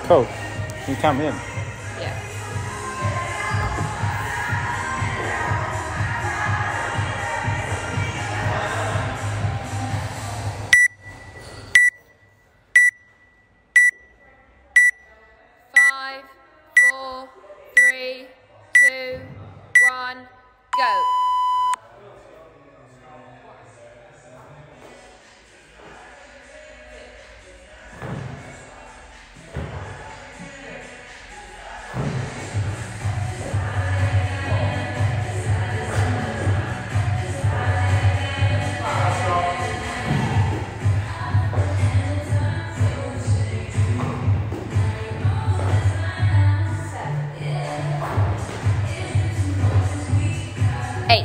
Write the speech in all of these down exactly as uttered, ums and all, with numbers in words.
Cool. You come in. Yeah. Five, four, three, two, one, go. Eight.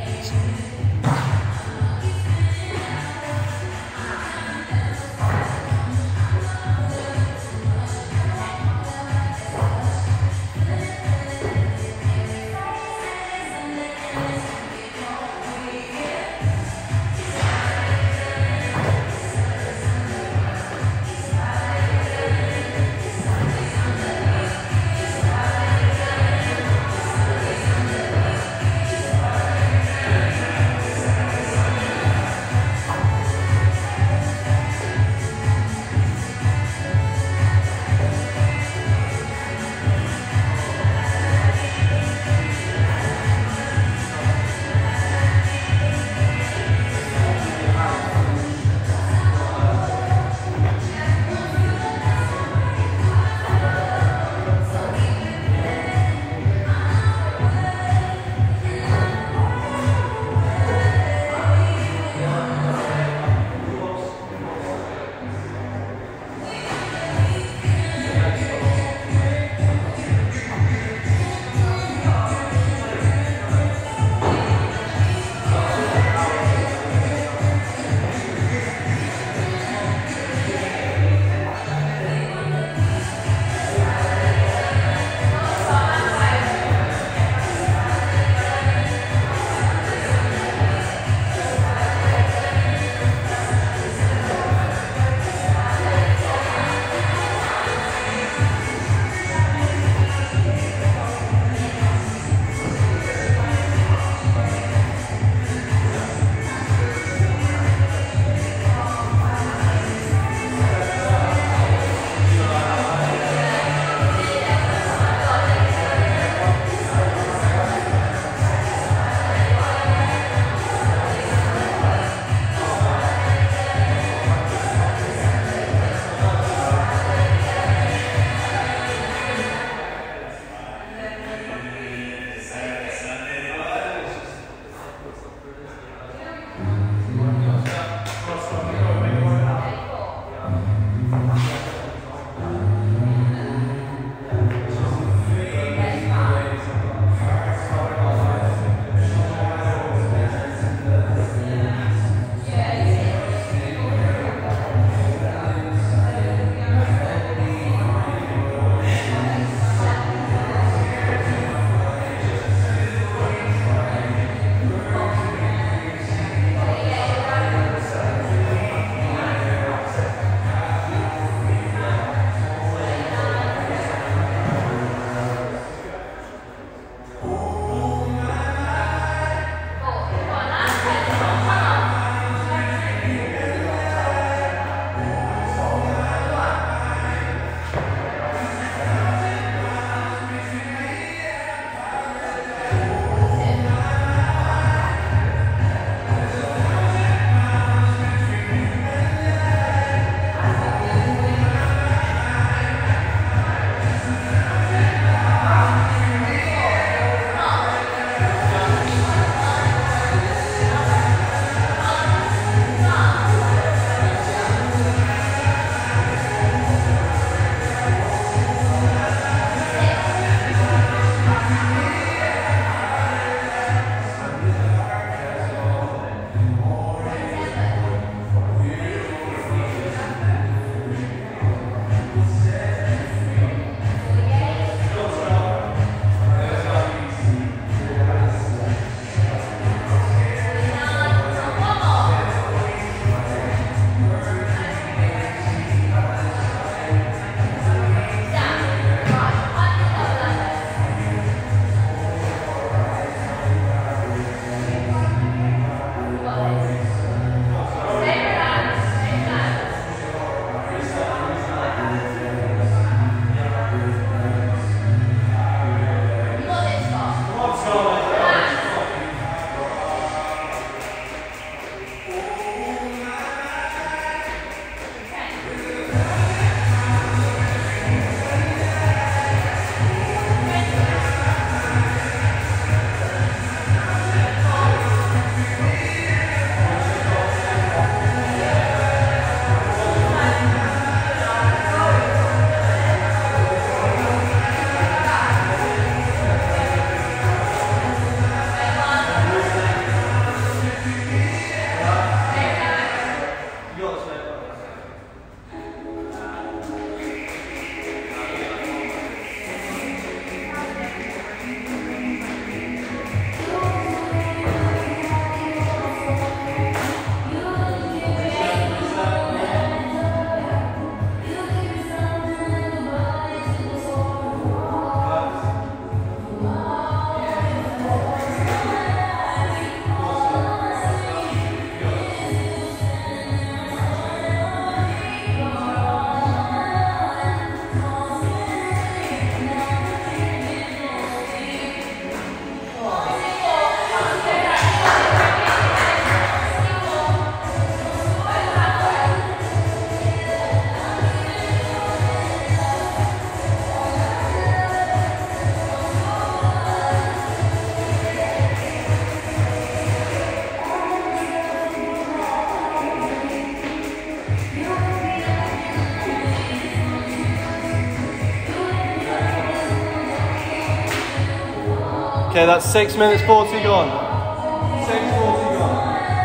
Okay, that's six minutes forty gone. six forty gone.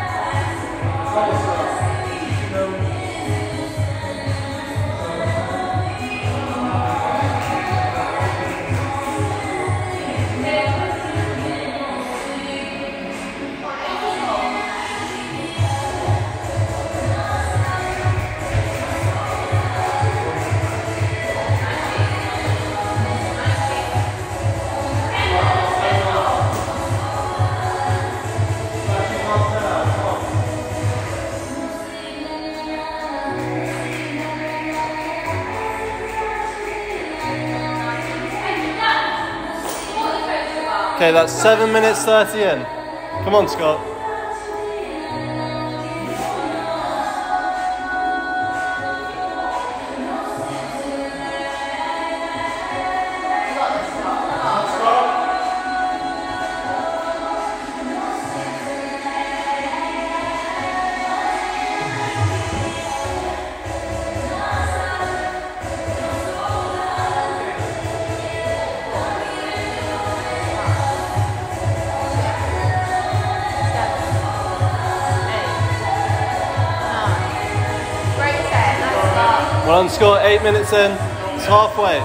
Okay, that's seven minutes thirty in. Come on, Scott. Well, on score, eight minutes in, it's halfway.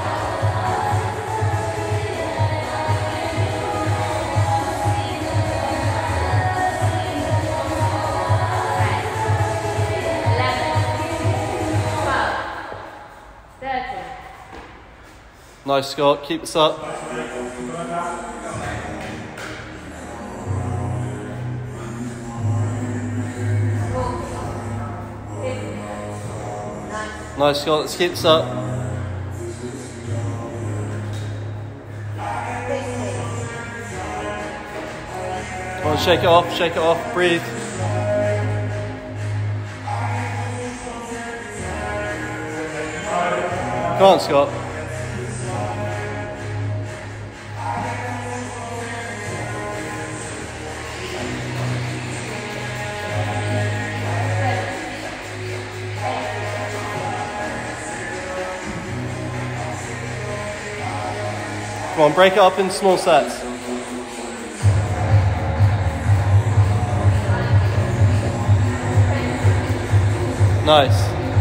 Nice, Scott, keep this up. Nice, Scott, let's keep this up. Come on, shake it off, shake it off, breathe. Come on, Scott. Come on, break it up in small sets. Nice.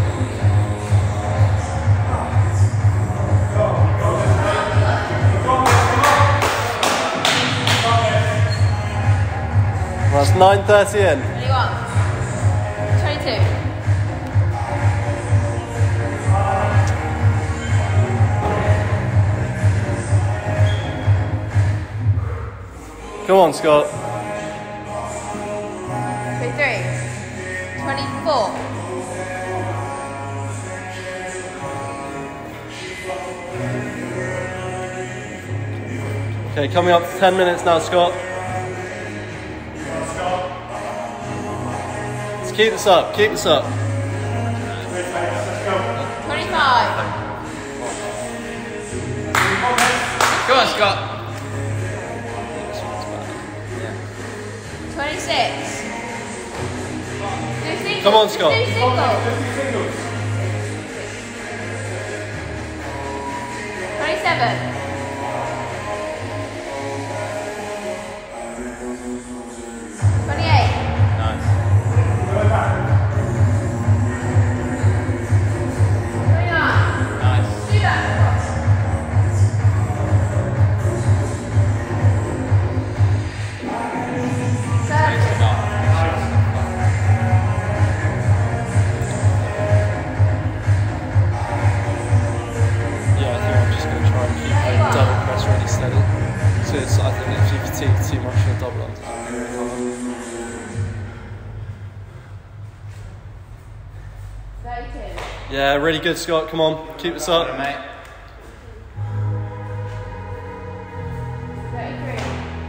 Well, that's nine thirty in. twenty-one. twenty-two. Come on, Scott. twenty-three. twenty-four. Okay, coming up to ten minutes now, Scott. Let's keep this up, keep this up. twenty-five. Come on, Scott. twenty-six. Do singles. Come on, Scott. Do singles. twenty-seven. twenty-eight. Nice. twenty-nine. Nice. Do that. Yeah, I think I'm just going to try and keep the double press really steady. So it's, I think if you fatigue too much on the double arms, it's really hard. thirty-two. Yeah, really good, Scott. Come on, keep this up. Mate. thirty-three.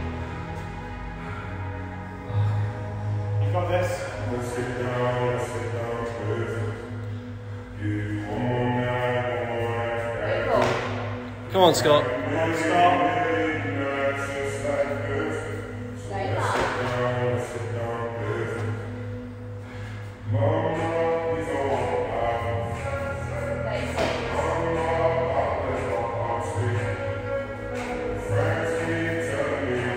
You got this? Let's sit down, let's sit down, perfect. You one more night, one more night. thirty-four. Come on, Scott. Come on, stop. Let's just like perfect. thirty-five. Sit down, let's sit down, perfect. Mama, please don't laugh. thirty-six. Mama, please don't laugh. Friends keep telling me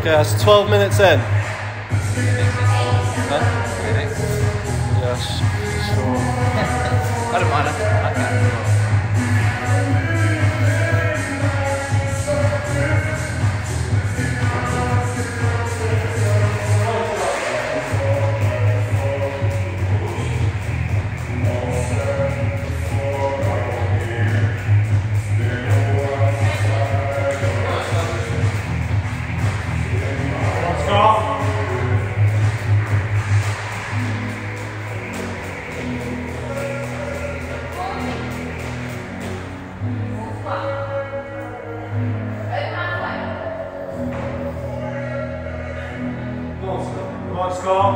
Okay, that's twelve minutes in. Huh? Yes, sure. I don't mind. I can. Come on, Scott.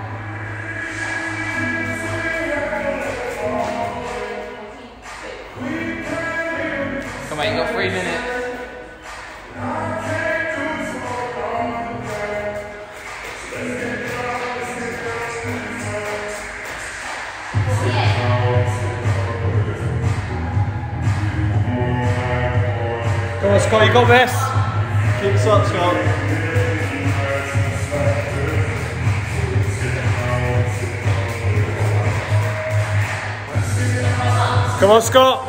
Come on, you got three minutes. Come on, Scott, you got this. Keep this up, Scott. Come on, Scott.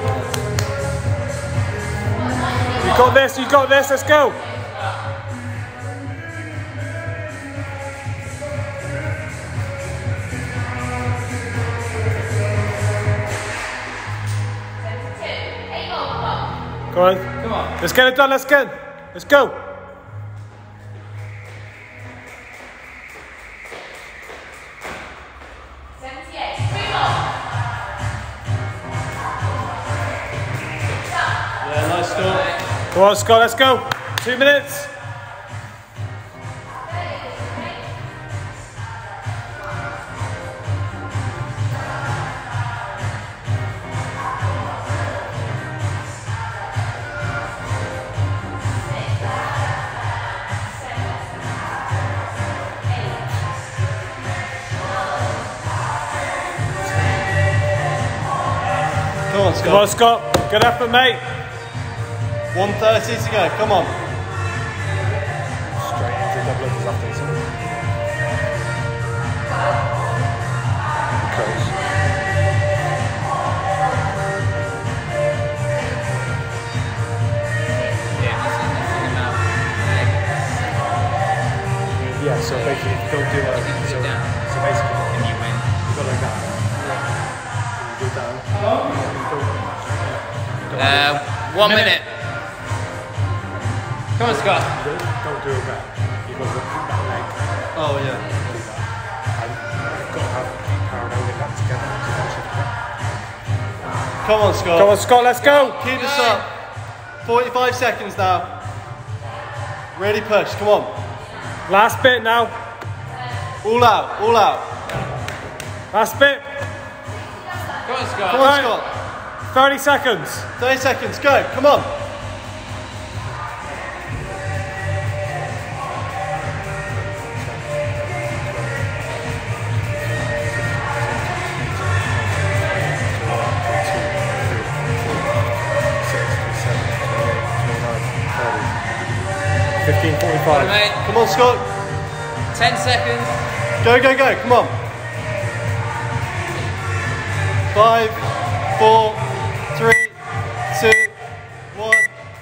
You got this, you got this, let's go. Come on. Come on. Let's get it done, let's get it. Let's go. seventy-eight. Three more. Yeah, nice start. Come on, Scott, let's go. Two minutes. Come on, Scott. Come on, Scott. Good effort, mate. one thirty to go. Come on. Straight into double overs after this one. Close. Yeah, that's it. That's it now. Yeah, so basically, don't do that. If you put So, it down, so basically, and you win. you go like that. And you go down. And you go, don't Uh, one minute. Come on, Scott. do, don't, don't do it back. You go with that leg. Oh, yeah. Do that. And you've got to have keep parallel with that together. So that's it. Come on, Scott. Come on, Scott, let's go. Keep this up. forty-five seconds now. Really push. Come on. Last bit now. All out. All out. Last bit. Come on, Scott. Come on, Right. Scott. thirty seconds. thirty seconds. Go. Come on. fifteen Come on, forty-five. mate. Come on, Scott. Ten seconds. Go, go, go. Come on. Five, four, three, two, one.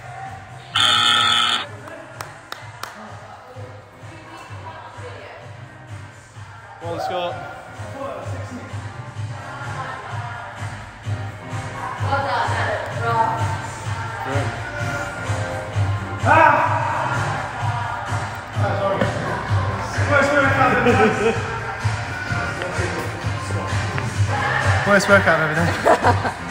Come on, Scott. Well done, Adam. Right. Worst workout of everything.